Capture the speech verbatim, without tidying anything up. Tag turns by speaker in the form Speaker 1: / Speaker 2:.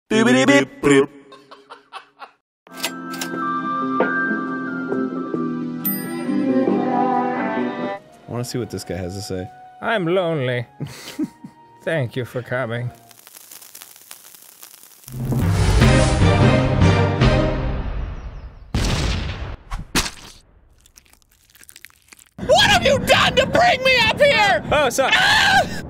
Speaker 1: Boop-a-dee-beep-boop.
Speaker 2: I want to see what this guy has to say.
Speaker 3: I'm lonely. Thank you for coming.
Speaker 4: What have you done to bring me up here?
Speaker 3: Oh, sorry.
Speaker 4: Ah!